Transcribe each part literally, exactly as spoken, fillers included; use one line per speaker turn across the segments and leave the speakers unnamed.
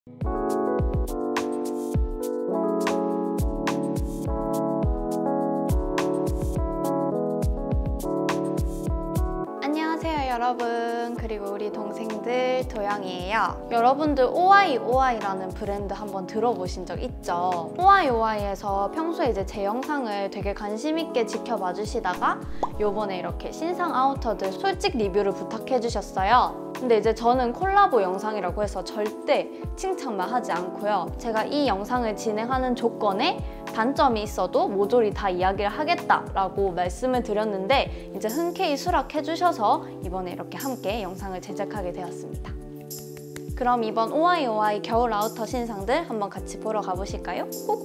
안녕하세요 여러분, 그리고 우리 동생들 도영이에요. 여러분들 오아이 오아이라는 브랜드 한번 들어보신 적 있죠? 오아이 오아이에서 평소에 이제 제 영상을 되게 관심 있게 지켜봐 주시다가 요번에 이렇게 신상 아우터들 솔직 리뷰를 부탁해 주셨어요. 근데 이제 저는 콜라보 영상이라고 해서 절대 칭찬만 하지 않고요. 제가 이 영상을 진행하는 조건에 단점이 있어도 모조리 다 이야기를 하겠다라고 말씀을 드렸는데 이제 흔쾌히 수락해 주셔서 이번에 이렇게 함께 영상을 제작하게 되었습니다. 그럼 이번 오아이 오아이 겨울 아우터 신상들 한번 같이 보러 가보실까요? 호호!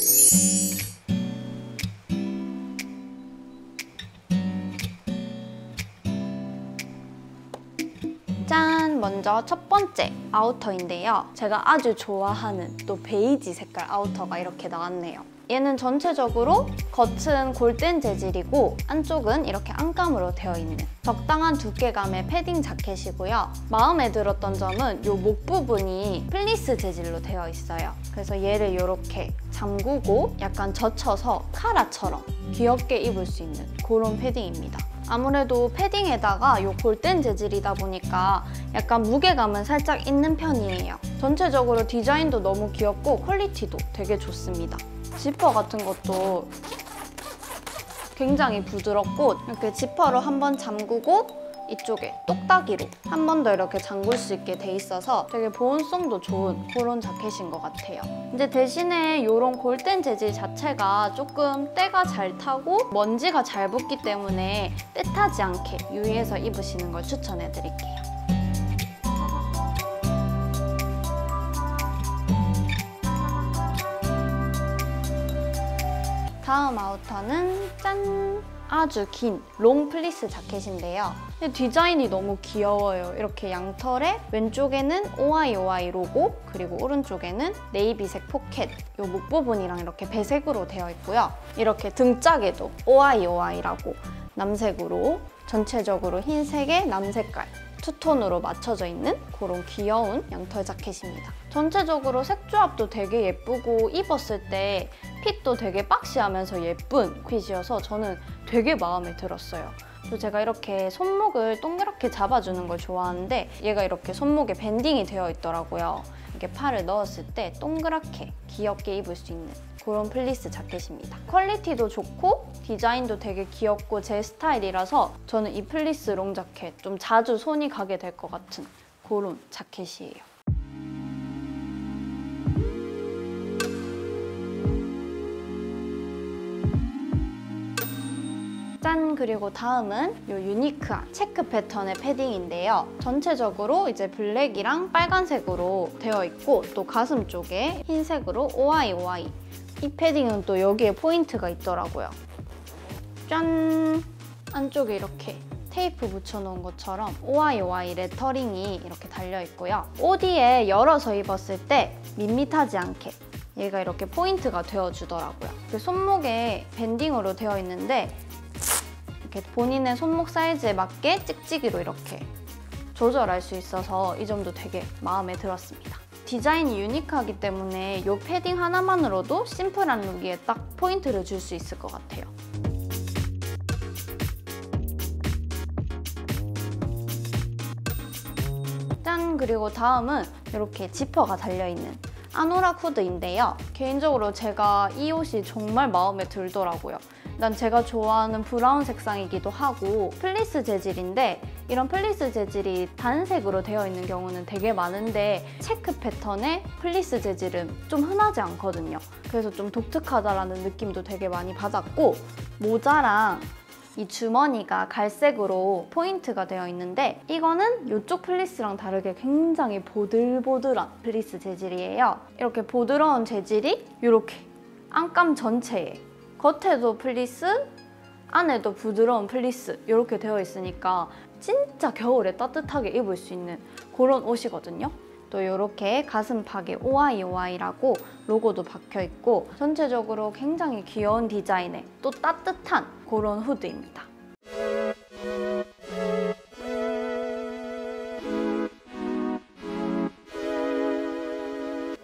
짠! 먼저 첫 번째 아우터인데요. 제가 아주 좋아하는 또 베이지 색깔 아우터가 이렇게 나왔네요. 얘는 전체적으로 겉은 골덴 재질이고 안쪽은 이렇게 안감으로 되어 있는 적당한 두께감의 패딩 자켓이고요. 마음에 들었던 점은 이 목 부분이 플리스 재질로 되어 있어요. 그래서 얘를 이렇게 잠그고 약간 젖혀서 카라처럼 귀엽게 입을 수 있는 그런 패딩입니다. 아무래도 패딩에다가 이 골덴 재질이다 보니까 약간 무게감은 살짝 있는 편이에요. 전체적으로 디자인도 너무 귀엽고 퀄리티도 되게 좋습니다. 지퍼 같은 것도 굉장히 부드럽고 이렇게 지퍼로 한번 잠그고 이쪽에 똑딱이로 한 번 더 이렇게 잠글 수 있게 돼 있어서 되게 보온성도 좋은 그런 자켓인 것 같아요. 이제 대신에 이런 골덴 재질 자체가 조금 때가 잘 타고 먼지가 잘 붙기 때문에 때 타지 않게 유의해서 입으시는 걸 추천해 드릴게요. 다음 아우터는 짠! 아주 긴 롱 플리스 자켓인데요. 근데 디자인이 너무 귀여워요. 이렇게 양털에 왼쪽에는 오아이 오아이 로고, 그리고 오른쪽에는 네이비색 포켓, 이 목 부분이랑 이렇게 배색으로 되어 있고요. 이렇게 등짝에도 오아이 오아이라고 남색으로 전체적으로 흰색에 남색깔 투톤으로 맞춰져 있는 그런 귀여운 양털 자켓입니다. 전체적으로 색조합도 되게 예쁘고 입었을 때 핏도 되게 박시하면서 예쁜 핏이어서 저는 되게 마음에 들었어요. 또 제가 이렇게 손목을 동그랗게 잡아주는 걸 좋아하는데 얘가 이렇게 손목에 밴딩이 되어 있더라고요. 이렇게 팔을 넣었을 때 동그랗게 귀엽게 입을 수 있는 그런 플리스 자켓입니다. 퀄리티도 좋고 디자인도 되게 귀엽고 제 스타일이라서 저는 이 플리스 롱 자켓 좀 자주 손이 가게 될 것 같은 그런 자켓이에요. 짠! 그리고 다음은 이 유니크한 체크 패턴의 패딩인데요. 전체적으로 이제 블랙이랑 빨간색으로 되어 있고 또 가슴 쪽에 흰색으로 오아이 오아이. 이 패딩은 또 여기에 포인트가 있더라고요. 짠! 안쪽에 이렇게 테이프 붙여놓은 것처럼 오아이 오아이 레터링이 이렇게 달려있고요. 오디에 열어서 입었을 때 밋밋하지 않게 얘가 이렇게 포인트가 되어주더라고요. 손목에 밴딩으로 되어 있는데 이렇게 본인의 손목 사이즈에 맞게 찍찍이로 이렇게 조절할 수 있어서 이 점도 되게 마음에 들었습니다. 디자인이 유니크하기 때문에 이 패딩 하나만으로도 심플한 룩에 딱 포인트를 줄 수 있을 것 같아요. 짠! 그리고 다음은 이렇게 지퍼가 달려있는 아노락 후드인데요. 개인적으로 제가 이 옷이 정말 마음에 들더라고요. 난 제가 좋아하는 브라운 색상이기도 하고 플리스 재질인데 이런 플리스 재질이 단색으로 되어 있는 경우는 되게 많은데 체크 패턴의 플리스 재질은 좀 흔하지 않거든요. 그래서 좀 독특하다라는 느낌도 되게 많이 받았고 모자랑 이 주머니가 갈색으로 포인트가 되어 있는데 이거는 이쪽 플리스랑 다르게 굉장히 보들보들한 플리스 재질이에요. 이렇게 보드러운 재질이 이렇게 안감 전체에 겉에도 플리스, 안에도 부드러운 플리스 이렇게 되어 있으니까 진짜 겨울에 따뜻하게 입을 수 있는 그런 옷이거든요. 또 이렇게 가슴팍에 오아이 오아이라고 로고도 박혀있고 전체적으로 굉장히 귀여운 디자인의 또 따뜻한 그런 후드입니다.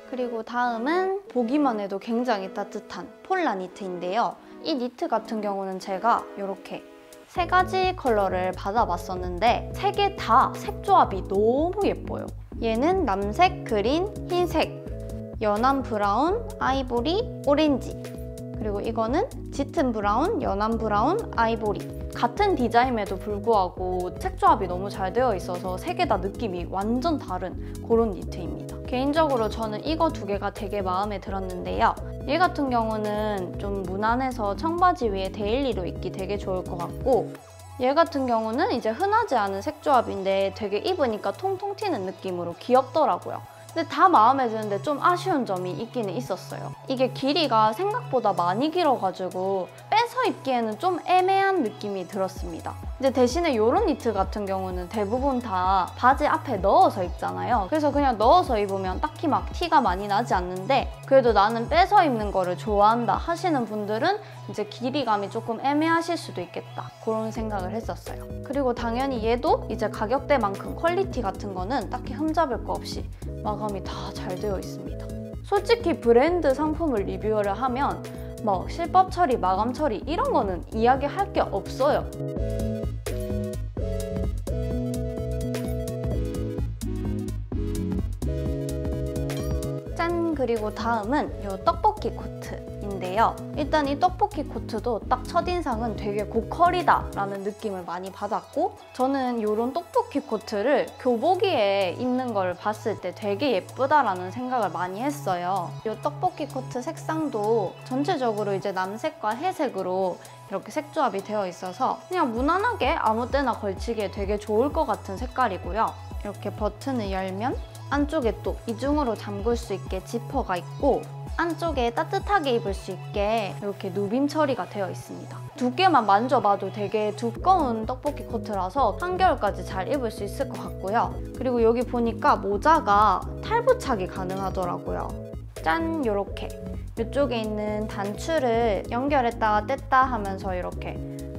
그리고 다음은 보기만 해도 굉장히 따뜻한 폴라 니트인데요. 이 니트 같은 경우는 제가 이렇게 세 가지 컬러를 받아봤었는데 세 개 다 색조합이 너무 예뻐요. 얘는 남색, 그린, 흰색, 연한 브라운, 아이보리, 오렌지, 그리고 이거는 짙은 브라운, 연한 브라운, 아이보리. 같은 디자인에도 불구하고 색조합이 너무 잘 되어 있어서 세 개 다 느낌이 완전 다른 그런 니트입니다. 개인적으로 저는 이거 두 개가 되게 마음에 들었는데요. 얘 같은 경우는 좀 무난해서 청바지 위에 데일리로 입기 되게 좋을 것 같고, 얘 같은 경우는 이제 흔하지 않은 색조합인데 되게 입으니까 통통 튀는 느낌으로 귀엽더라고요. 근데 다 마음에 드는데 좀 아쉬운 점이 있기는 있었어요. 이게 길이가 생각보다 많이 길어가지고 빼서 입기에는 좀 애매한 느낌이 들었습니다. 이제 대신에 이런 니트 같은 경우는 대부분 다 바지 앞에 넣어서 입잖아요. 그래서 그냥 넣어서 입으면 딱히 막 티가 많이 나지 않는데, 그래도 나는 빼서 입는 거를 좋아한다 하시는 분들은 이제 길이감이 조금 애매하실 수도 있겠다, 그런 생각을 했었어요. 그리고 당연히 얘도 이제 가격대만큼 퀄리티 같은 거는 딱히 흠잡을 거 없이 마감이 다 잘 되어 있습니다. 솔직히 브랜드 상품을 리뷰를 하면 뭐 실밥 처리, 마감 처리 이런 거는 이야기할 게 없어요. 짠! 그리고 다음은 이 떡볶이 코트인데요. 일단 이 떡볶이 코트도 딱 첫인상은 되게 고퀄이다 라는 느낌을 많이 받았고, 저는 이런 떡볶이 코트를 교복위에 입는 걸 봤을 때 되게 예쁘다라는 생각을 많이 했어요. 이 떡볶이 코트 색상도 전체적으로 이제 남색과 회색으로 이렇게 색조합이 되어 있어서 그냥 무난하게 아무 때나 걸치기에 되게 좋을 것 같은 색깔이고요. 이렇게 버튼을 열면 안쪽에 또 이중으로 잠글 수 있게 지퍼가 있고, 안쪽에 따뜻하게 입을 수 있게 이렇게 누빔 처리가 되어 있습니다. 두께만 만져봐도 되게 두꺼운 떡볶이 코트라서 한겨울까지 잘 입을 수 있을 것 같고요. 그리고 여기 보니까 모자가 탈부착이 가능하더라고요. 짠! 요렇게 이쪽에 있는 단추를 연결했다가 뗐다 하면서 이렇게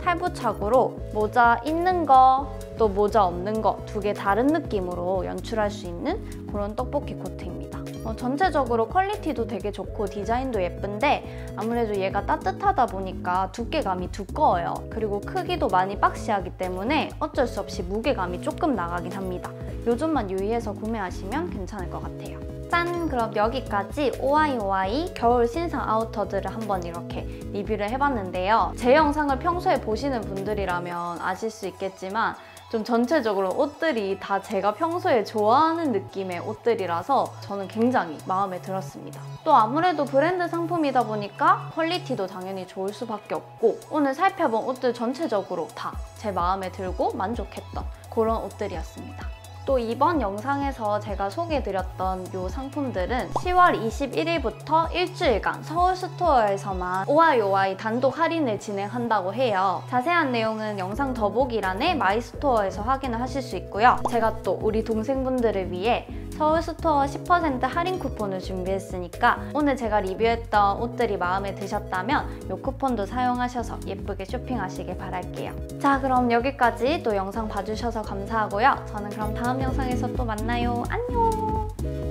탈부착으로 모자 있는 거, 또 모자 없는 거 두 개 다른 느낌으로 연출할 수 있는 그런 떡볶이 코트입니다. 어, 전체적으로 퀄리티도 되게 좋고 디자인도 예쁜데 아무래도 얘가 따뜻하다 보니까 두께감이 두꺼워요. 그리고 크기도 많이 박시하기 때문에 어쩔 수 없이 무게감이 조금 나가긴 합니다. 요 점만 유의해서 구매하시면 괜찮을 것 같아요. 짠! 그럼 여기까지 오아이오아이 겨울 신상 아우터들을 한번 이렇게 리뷰를 해봤는데요. 제 영상을 평소에 보시는 분들이라면 아실 수 있겠지만 좀 전체적으로 옷들이 다 제가 평소에 좋아하는 느낌의 옷들이라서 저는 굉장히 마음에 들었습니다. 또 아무래도 브랜드 상품이다 보니까 퀄리티도 당연히 좋을 수밖에 없고, 오늘 살펴본 옷들 전체적으로 다 제 마음에 들고 만족했던 그런 옷들이었습니다. 또 이번 영상에서 제가 소개해드렸던 이 상품들은 시월 이십일일부터 일주일간 서울 스토어에서만 오아이오아이 단독 할인을 진행한다고 해요. 자세한 내용은 영상 더보기란에 마이스토어에서 확인을 하실 수 있고요. 제가 또 우리 동생분들을 위해 서울 스토어 십 퍼센트 할인 쿠폰을 준비했으니까 오늘 제가 리뷰했던 옷들이 마음에 드셨다면 이 쿠폰도 사용하셔서 예쁘게 쇼핑하시길 바랄게요. 자, 그럼 여기까지 또 영상 봐주셔서 감사하고요. 저는 그럼 다음 영상에서 또 만나요. 안녕!